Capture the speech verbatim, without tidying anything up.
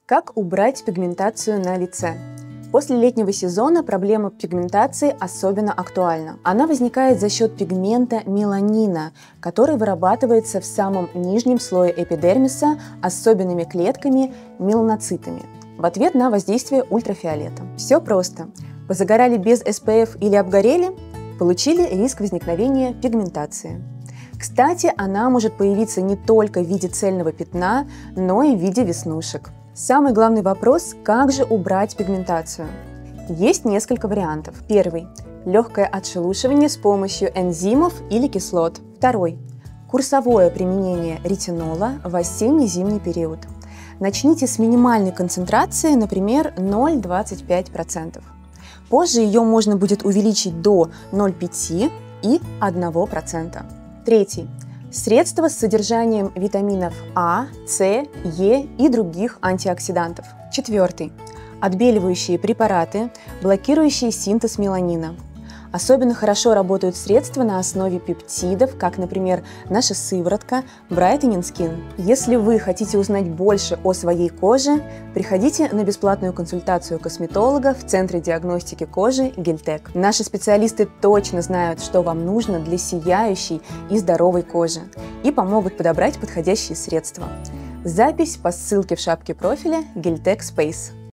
Как убрать пигментацию на лице? После летнего сезона проблема пигментации особенно актуальна. Она возникает за счет пигмента меланина, который вырабатывается в самом нижнем слое эпидермиса особенными клетками меланоцитами в ответ на воздействие ультрафиолета. Все просто. Позагорали без эс пэ эф или обгорели? Получили риск возникновения пигментации. Кстати, она может появиться не только в виде цельного пятна, но и в виде веснушек. Самый главный вопрос – как же убрать пигментацию? Есть несколько вариантов. Первый – легкое отшелушивание с помощью энзимов или кислот. Второй – курсовое применение ретинола в осенне-зимний период. Начните с минимальной концентрации, например, ноль целых двадцать пять сотых процента. Позже ее можно будет увеличить до ноль целых пять десятых и одного процента. Третий. Средства с содержанием витаминов А, С, Е и других антиоксидантов. Четвертый. Отбеливающие препараты, блокирующие синтез меланина. Особенно хорошо работают средства на основе пептидов, как, например, наша сыворотка Brightening Skin. Если вы хотите узнать больше о своей коже, приходите на бесплатную консультацию косметолога в Центре диагностики кожи Гельтек. Наши специалисты точно знают, что вам нужно для сияющей и здоровой кожи и помогут подобрать подходящие средства. Запись по ссылке в шапке профиля Гельтек Space.